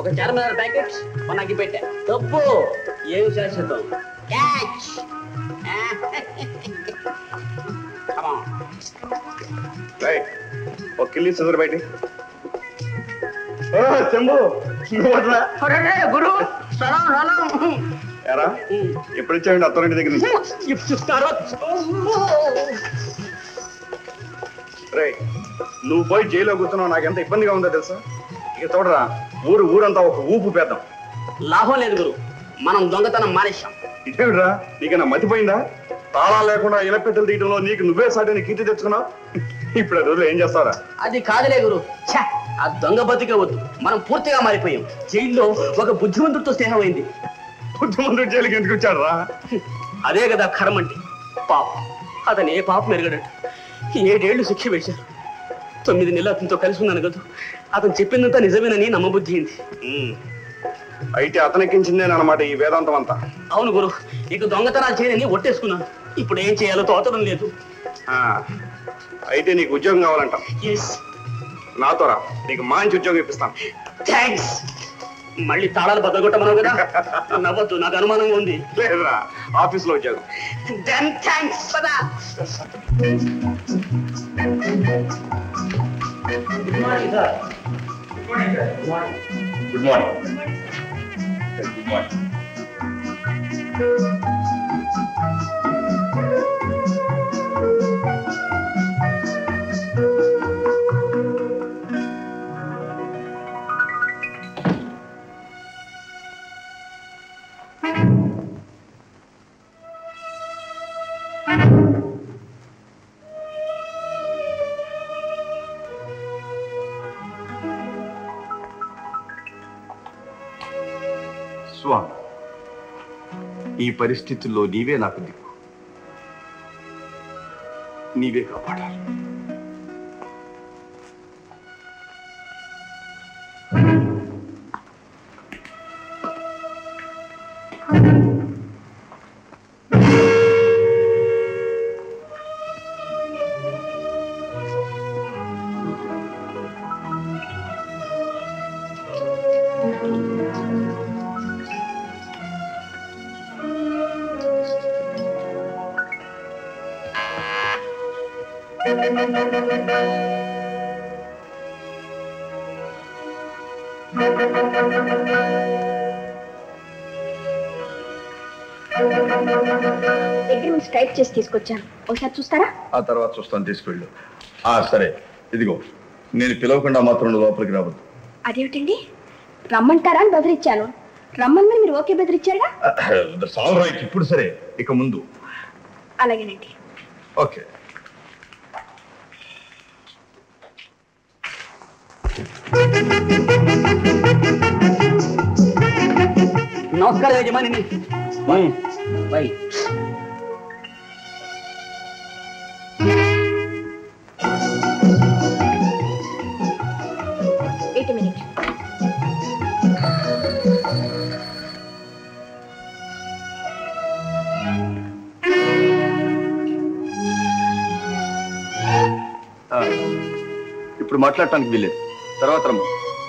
ఒక చార్మినార్ ప్యాకెట్ మనకి పెట్టా డబ్బు ఏం శాశ్వతం క్యాచ్ ఒక కిల్లి సిజర్ బయట చెంబు గురు ఎరా ఎప్పుడు ఇచ్చావండి అత్తోరింటి దగ్గర నుంచి రే నువ్వు పోయి జైల్లో కూర్చున్నావు నాకు ఎంత ఇబ్బందిగా ఉందో తెలుసా ఇక చూడరా ఊరంతా ఒక ఊపు పేద్దాం లాభం లేదు గురు మనం దొంగతనం మానేశాం ఇదేమిట్రా నీకైనా మతిపోయిందా తాళాలు లేకుండా ఇనపెట్టెలు తీయడంలో నీకు నువ్వే సాటిని కీర్తి తెచ్చుకున్నావు ఇప్పుడు ఆ రోజులు ఏం చేస్తారా అది కాదులే గురు ఆ దొంగ బతికే వద్దు మనం పూర్తిగా మారిపోయాం జైల్లో ఒక బుద్ధిమంతుడితో స్నేహం అయింది బుద్ధిమంతుడు జైలుకి ఎందుకు వచ్చాడు రా అదే కదా కర్మ అంటే పాపం అతను ఏ పాపం ఎరగడట 7 ఏళ్లు శిక్ష వేశారు 9 నెలలు అతనితో కలిసి ఉన్నాను కదా అతను చెప్పిందంతా నిజమేనని నమ్మబుద్ధి అయింది అయితే అతనికించిందేనమాట ఈ వేదాంతం అంతా అవును గురు ఇక దొంగతనాలు చేయని ఒట్టేసుకున్నాను ఇప్పుడు ఏం చేయాలో తోచడం లేదు అయితే నీకు ఉద్యోగం కావాలంట నాతో రా నీకు మంచి ఉద్యోగం ఇప్పిస్తాను థ్యాంక్స్ మళ్ళీ తాళాలు బద్దగొట్టమన్నావు కదా నవ్వద్దు నాకు అనుమానంగా ఉంది లేదురా ఆఫీస్ లో ఉద్యోగం థ్యాంక్స్ పదా good morning sir good morning good morning good morning స్వామి ఈ పరిస్థితుల్లో నీవే నాకు దిక్కు నీవే కాపాడాలి అగ్రిమెంట్ టైప్ చేసి తీసుకొచ్చాను ఒకసారి చూస్తారా ఆ తర్వాత చూస్తాను తీసుకెళ్ళు సరే ఇదిగో నేను పిలవకుండా మాత్రం లోపలికి రావద్దు అదేమిటండి రమ్మంటారా అని బెదిరించాను రమ్మని మీరు ఓకే బెదిరించారా ఇప్పుడు సరే ఇక ముందు అలాగేనండి ఓకే నమస్కారం యజమాని బై ఇప్పుడు మాట్లాడటానికి వీలేదు తర్వాత రమ్మ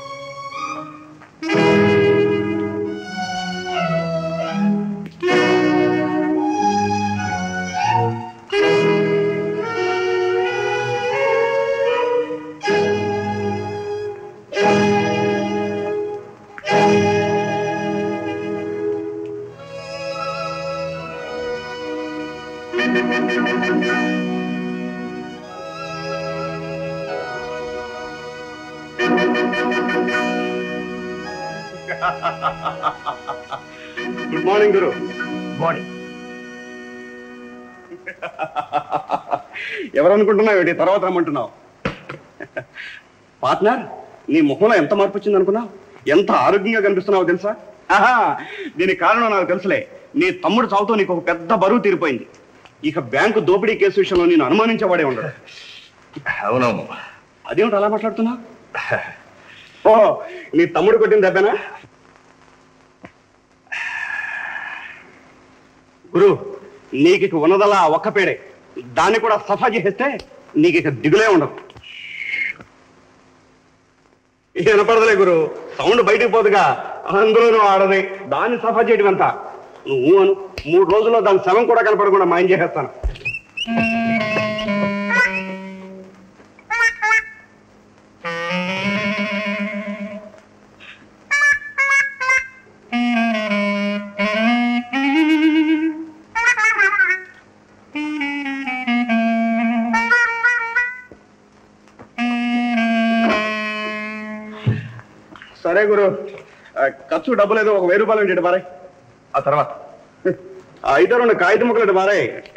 గుడ్ మార్నింగ్ గురు మార్నింగ్ ఎవరనుకుంటున్నావు ఏంటి తర్వాత రమ్మంటున్నావు పార్ట్నర్ నీ ముఖంలో ఎంత మార్పు వచ్చింది అనుకున్నావు ఎంత ఆరోగ్యంగా కనిపిస్తున్నావు తెలుసా దీనికి కారణం నాకు తెలుసులే నీ తమ్ముడు చావుతో నీకు ఒక పెద్ద బరువు తీరిపోయింది ఇక బ్యాంకు దోపిడీ కేసు విషయంలో నేను అనుమానించేవాడే ఉండడు అవునవును అదేమిటి అలా మాట్లాడుతున్నా ఓ నీ తమ్ముడు కొట్టిన దెబ్బనా గురు నీకు ఇక ఉన్నదలా ఒక్క పేడే దాన్ని కూడా సఫా చేస్తే నీకు ఇక దిగులే ఉండదు వినపడదులే గురు, సౌండ్ బయటికి పోదుగా, అందులోనూ ఆడది, దాన్ని సఫా చేయడం ఎంత. నువ్వు అను, 3 రోజుల్లో దాని శవం కూడా కనపడకుండా మాయం చేసేస్తాను. సరే గురు, ఖర్చు డబ్బు లేదు, ఒక 1000 రూపాయలు ఏంటి బారే. ఆ తర్వాత అయితే 2 కాగితం ముక్కలు బారే.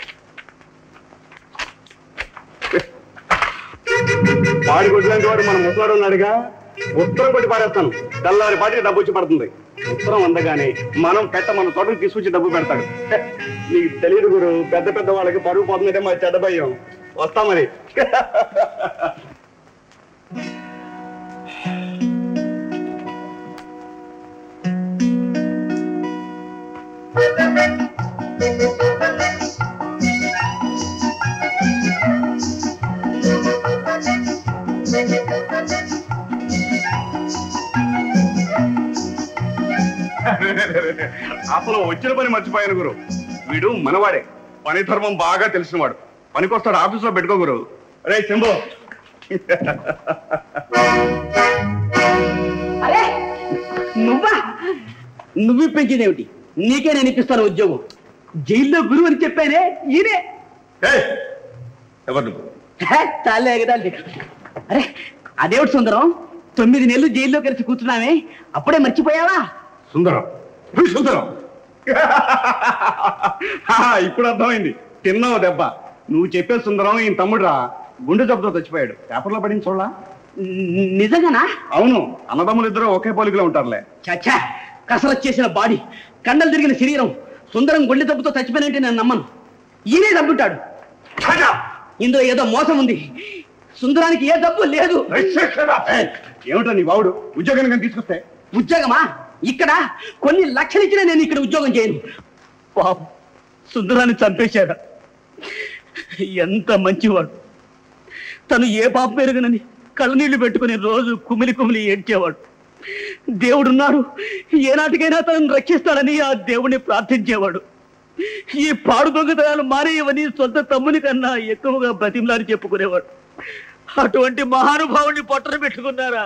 పాడి కొట్టిలాంటి వాడు మన ముసలాడు ఉన్నాడుగా, ఉత్తరం కొట్టి పారేస్తాను. తెల్లారి పాటికి డబ్బు వచ్చి పడుతుంది. ఉత్తరం అందగానే మన తోటకు తీసుకొచ్చి డబ్బు పెడతాడు. నీకు తెలియదు గురు, పెద్ద పెద్ద వాళ్ళకి పరుగు పోతుందంటే మా చెడ్డ భయం. వస్తా మరి. అసలు వచ్చిన పని మర్చిపోయాను గురు. వీడు మనవాడే, పని ధర్మం బాగా తెలిసినవాడు. పనికొస్తాడు, ఆఫీసులో పెట్టుకో గురు. రే శంభో. అరే నువ్వా? నువ్వు ఇప్పించేదేమిటి? నీకే నేను ఇప్పిస్తాను ఉద్యోగం. జైల్లో గురువు అని చెప్పానే ఈయనే. ఎవరు నువ్వు? చాలే కదా. అరే అదేమిటి సుందరం, 9 నెలలు జైల్లో కలిసి కూర్చున్నామే, అప్పుడే మర్చిపోయావా? సుందరం సుందరం ఇప్పుడు అర్థమైంది. తిన్నావు దెబ్బ. నువ్వు చెప్పే సుందరం ఈయన తమ్ముడురా, గుండె జబ్బుతో చచ్చిపోయాడు. పేపర్లో పడింది చూడలా? నిజంగానా? అవును, అన్నదమ్ములు ఇద్దరు ఒకే పోలికలో ఉంటారులే. చచ్చా, కసరత్ చేసిన బాడీ, కండలు తిరిగిన శరీరం, సుందరం గుండె జబ్బుతో చచ్చిపోయినంటే నేను నమ్మను. ఈయనే చంపుంటాడు. ఇందులో ఏదో మోసం ఉంది. సుందరానికి ఏ జబ్బు లేదు. ఏమిటో నీ బావుడు ఉద్యోగం కానీ తీసుకొస్తే? ఉద్యోగమా? ఇక్కడ కొన్ని లక్షలు ఇచ్చినా నేను ఇక్కడ ఉద్యోగం చేయను. పాపం సుందరాన్ని చంపేశాడు. ఎంత మంచివాడు. తను ఏ పాప పెరుగనని కళ్ళనీళ్లు పెట్టుకుని రోజు కుమిలి కుమిలి ఏడ్చేవాడు. దేవుడున్నాడు, ఏనాటికైనా తనను రక్షిస్తాడని ఆ దేవుణ్ణి ప్రార్థించేవాడు. ఈ పాడు దొంగతనాలు మానేయవని సొంత తమ్ముని కన్నా ఎక్కువగా బ్రతిమలాని చెప్పుకునేవాడు. అటువంటి మహానుభావుని పొట్టన పెట్టుకున్నారా?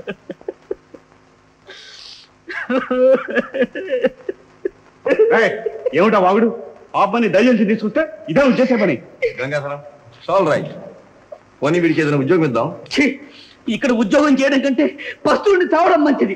ఏమిటా వాగుడు? పాపని దయచేసి తీసుకొస్తే ఇదే చేసే పని. గంగాధరం, ఆల్ రైట్, పోనీ వీడికి ఏదైనా ఉద్యోగం ఇద్దాం. ఇక్కడ ఉద్యోగం చేయడం కంటే పస్తువుని చావడం మంచిది.